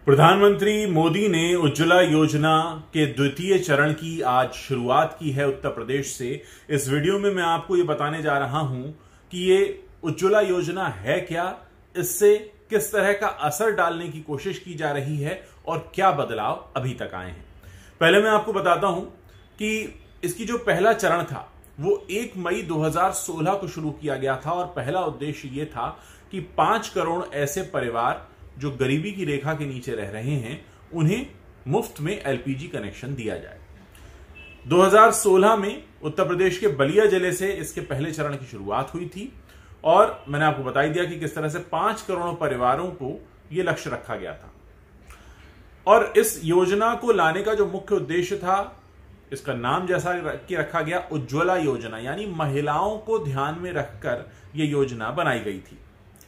प्रधानमंत्री मोदी ने उज्ज्वला योजना के द्वितीय चरण की आज शुरुआत की है उत्तर प्रदेश से। इस वीडियो में मैं आपको ये बताने जा रहा हूं कि ये उज्ज्वला योजना है क्या, इससे किस तरह का असर डालने की कोशिश की जा रही है और क्या बदलाव अभी तक आए हैं। पहले मैं आपको बताता हूं कि इसकी जो पहला चरण था वो 1 मई 2016 को शुरू किया गया था और पहला उद्देश्य ये था कि 5 करोड़ ऐसे परिवार जो गरीबी की रेखा के नीचे रह रहे हैं उन्हें मुफ्त में एलपीजी कनेक्शन दिया जाए। 2016 में उत्तर प्रदेश के बलिया जिले से इसके पहले चरण की शुरुआत हुई थी और मैंने आपको बता ही दिया कि किस तरह से 5 करोड़ परिवारों को यह लक्ष्य रखा गया था। और इस योजना को लाने का जो मुख्य उद्देश्य था, इसका नाम जैसा कि रखा गया उज्ज्वला योजना, यानी महिलाओं को ध्यान में रखकर यह योजना बनाई गई थी।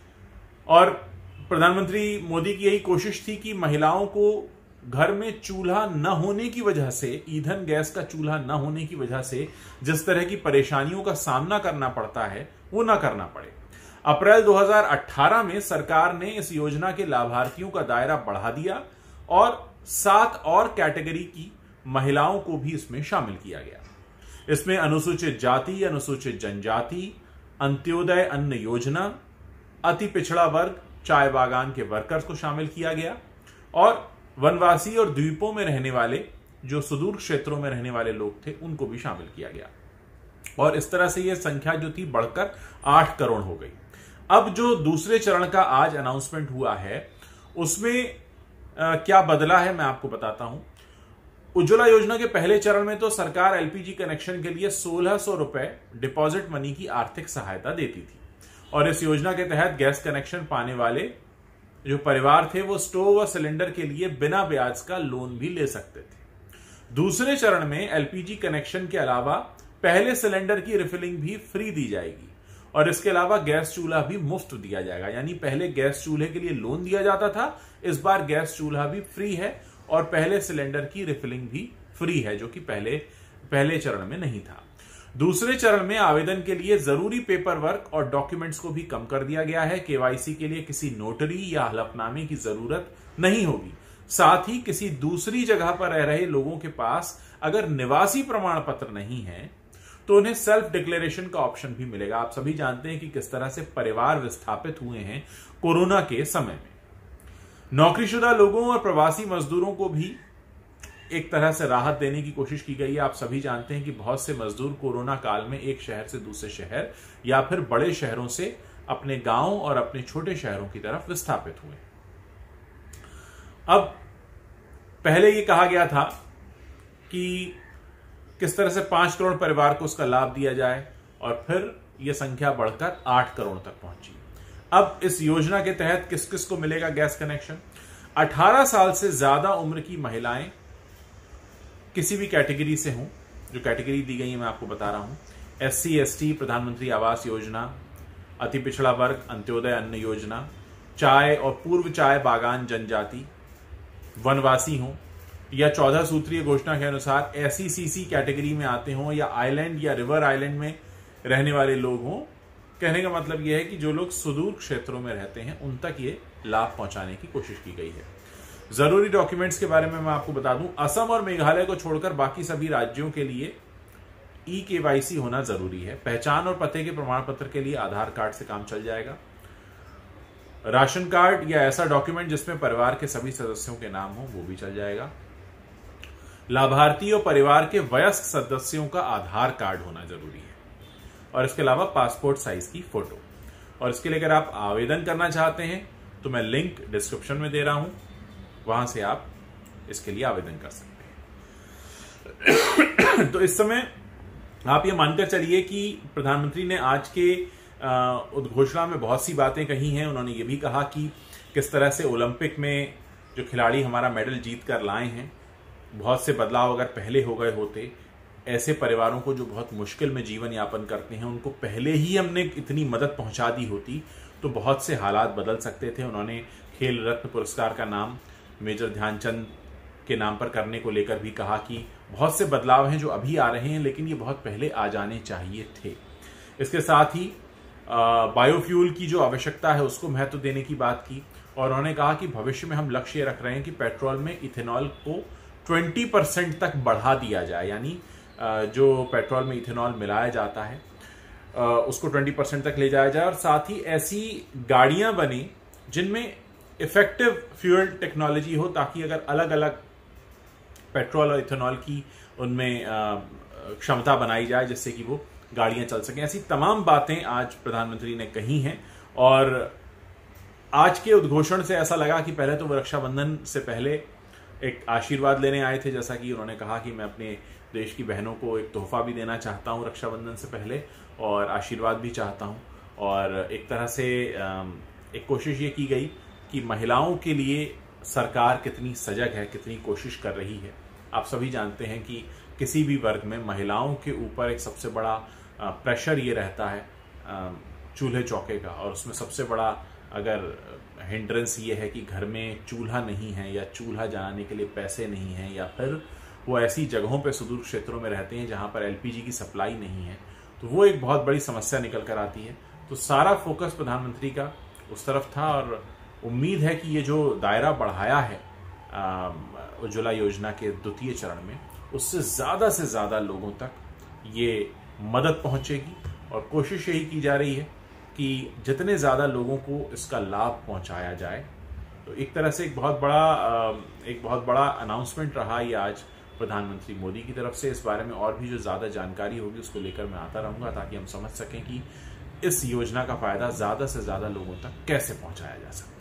और प्रधानमंत्री मोदी की यही कोशिश थी कि महिलाओं को घर में चूल्हा न होने की वजह से, ईंधन गैस का चूल्हा न होने की वजह से जिस तरह की परेशानियों का सामना करना पड़ता है वो न करना पड़े। अप्रैल 2018 में सरकार ने इस योजना के लाभार्थियों का दायरा बढ़ा दिया और 7 और कैटेगरी की महिलाओं को भी इसमें शामिल किया गया। इसमें अनुसूचित जाति, अनुसूचित जनजाति, अंत्योदय अन्न योजना, अति पिछड़ा वर्ग, चाय बागान के वर्कर्स को शामिल किया गया और वनवासी और द्वीपों में रहने वाले, जो सुदूर क्षेत्रों में रहने वाले लोग थे, उनको भी शामिल किया गया। और इस तरह से यह संख्या जो थी बढ़कर 8 करोड़ हो गई। अब जो दूसरे चरण का आज अनाउंसमेंट हुआ है उसमें क्या बदला है मैं आपको बताता हूं। उज्ज्वला योजना के पहले चरण में तो सरकार एलपीजी कनेक्शन के लिए 1600 रुपए डिपॉजिट मनी की आर्थिक सहायता देती थी और इस योजना के तहत गैस कनेक्शन पाने वाले जो परिवार थे वो स्टोव और सिलेंडर के लिए बिना ब्याज का लोन भी ले सकते थे। दूसरे चरण में एलपीजी कनेक्शन के अलावा पहले सिलेंडर की रिफिलिंग भी फ्री दी जाएगी और इसके अलावा गैस चूल्हा भी मुफ्त दिया जाएगा। यानी पहले गैस चूल्हे के लिए लोन दिया जाता था, इस बार गैस चूल्हा भी फ्री है और पहले सिलेंडर की रिफिलिंग भी फ्री है, जो कि पहले चरण में नहीं था। दूसरे चरण में आवेदन के लिए जरूरी पेपर वर्क और डॉक्यूमेंट्स को भी कम कर दिया गया है। केवाईसी के लिए किसी नोटरी या हलफनामे की जरूरत नहीं होगी। साथ ही किसी दूसरी जगह पर रह रहे लोगों के पास अगर निवासी प्रमाण पत्र नहीं है तो उन्हें सेल्फ डिक्लेरेशन का ऑप्शन भी मिलेगा। आप सभी जानते हैं कि किस तरह से परिवार विस्थापित हुए हैं कोरोना के समय में। नौकरीशुदा लोगों और प्रवासी मजदूरों को भी एक तरह से राहत देने की कोशिश की गई है। आप सभी जानते हैं कि बहुत से मजदूर कोरोना काल में एक शहर से दूसरे शहर या फिर बड़े शहरों से अपने गांव और अपने छोटे शहरों की तरफ विस्थापित हुए। अब पहले ये कहा गया था कि किस तरह से 5 करोड़ परिवार को उसका लाभ दिया जाए और फिर यह संख्या बढ़कर 8 करोड़ तक पहुंची। अब इस योजना के तहत किस किस को मिलेगा गैस कनेक्शन? 18 साल से ज्यादा उम्र की महिलाएं किसी भी कैटेगरी से हों, जो कैटेगरी दी गई है मैं आपको बता रहा हूं, एससी एसटी, प्रधानमंत्री आवास योजना, अति पिछड़ा वर्ग, अंत्योदय अन्न योजना, चाय और पूर्व चाय बागान जनजाति, वनवासी हों या 14 सूत्रीय घोषणा के अनुसार ऐसी सीसी कैटेगरी में आते हों या आइलैंड या रिवर आइलैंड में रहने वाले लोग हों। कहने का मतलब यह है कि जो लोग सुदूर क्षेत्रों में रहते हैं उन तक ये लाभ पहुंचाने की कोशिश की गई है। जरूरी डॉक्यूमेंट्स के बारे में मैं आपको बता दूं, असम और मेघालय को छोड़कर बाकी सभी राज्यों के लिए ई-केवाईसी होना जरूरी है। पहचान और पते के प्रमाण पत्र के लिए आधार कार्ड से काम चल जाएगा। राशन कार्ड या ऐसा डॉक्यूमेंट जिसमें परिवार के सभी सदस्यों के नाम हो वो भी चल जाएगा। लाभार्थी और परिवार के वयस्क सदस्यों का आधार कार्ड होना जरूरी है और इसके अलावा पासपोर्ट साइज की फोटो। और इसके लिए अगर आप आवेदन करना चाहते हैं तो मैं लिंक डिस्क्रिप्शन में दे रहा हूं, वहां से आप इसके लिए आवेदन कर सकते हैं। तो इस समय आप ये मानकर चलिए कि प्रधानमंत्री ने आज के उद्घोषणा में बहुत सी बातें कही हैं। उन्होंने ये भी कहा कि किस तरह से ओलंपिक में जो खिलाड़ी हमारा मेडल जीत कर लाए हैं, बहुत से बदलाव अगर पहले हो गए होते, ऐसे परिवारों को जो बहुत मुश्किल में जीवन यापन करते हैं उनको पहले ही हमने इतनी मदद पहुंचा दी होती तो बहुत से हालात बदल सकते थे। उन्होंने खेल रत्न पुरस्कार का नाम मेजर ध्यानचंद के नाम पर करने को लेकर भी कहा कि बहुत से बदलाव हैं जो अभी आ रहे हैं लेकिन ये बहुत पहले आ जाने चाहिए थे। इसके साथ ही बायोफ्यूल की जो आवश्यकता है उसको महत्व देने की बात की और उन्होंने कहा कि भविष्य में हम लक्ष्य रख रहे हैं कि पेट्रोल में इथेनॉल को 20% तक बढ़ा दिया जाए, यानी जो पेट्रोल में इथेनॉल मिलाया जाता है उसको 20% तक ले जाया जाए, और साथ ही ऐसी गाड़ियां बने जिनमें इफेक्टिव फ्यूल टेक्नोलॉजी हो, ताकि अगर अलग अलग पेट्रोल और इथेनॉल की उनमें क्षमता बनाई जाए जिससे कि वो गाड़ियां चल सकें। ऐसी तमाम बातें आज प्रधानमंत्री ने कही हैं, और आज के उद्घोषण से ऐसा लगा कि पहले तो वो रक्षाबंधन से पहले एक आशीर्वाद लेने आए थे, जैसा कि उन्होंने कहा कि मैं अपने देश की बहनों को एक तोहफा भी देना चाहता हूं रक्षाबंधन से पहले, और आशीर्वाद भी चाहता हूं। और एक तरह से एक कोशिश ये की गई कि महिलाओं के लिए सरकार कितनी सजग है, कितनी कोशिश कर रही है। आप सभी जानते हैं कि किसी भी वर्ग में महिलाओं के ऊपर एक सबसे बड़ा प्रेशर ये रहता है चूल्हे चौके का, और उसमें सबसे बड़ा अगर हिंड्रेंस ये है कि घर में चूल्हा नहीं है, या चूल्हा जलाने के लिए पैसे नहीं हैं, या फिर वो ऐसी जगहों पे सुदूर क्षेत्रों में रहते हैं जहां पर एलपीजी की सप्लाई नहीं है, तो वो एक बहुत बड़ी समस्या निकल कर आती है। तो सारा फोकस प्रधानमंत्री का उस तरफ था, और उम्मीद है कि ये जो दायरा बढ़ाया है उज्ज्वला योजना के द्वितीय चरण में, उससे से ज्यादा लोगों तक ये मदद पहुंचेगी, और कोशिश यही की जा रही है कि जितने ज्यादा लोगों को इसका लाभ पहुंचाया जाए। तो एक तरह से एक बहुत बड़ा अनाउंसमेंट रहा ये आज प्रधानमंत्री मोदी की तरफ से। इस बारे में और भी जो ज्यादा जानकारी होगी उसको लेकर मैं आता रहूंगा, ताकि हम समझ सकें कि इस योजना का फायदा ज्यादा से ज्यादा लोगों तक कैसे पहुंचाया जा सकता है।